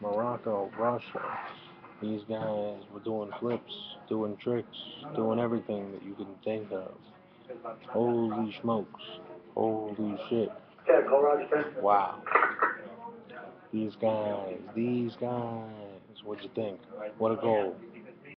Morocco, Russia. These guys were doing flips, doing tricks, doing everything that you can think of. Holy smokes. Holy shit. Wow. These guys. What'd you think? What a goal.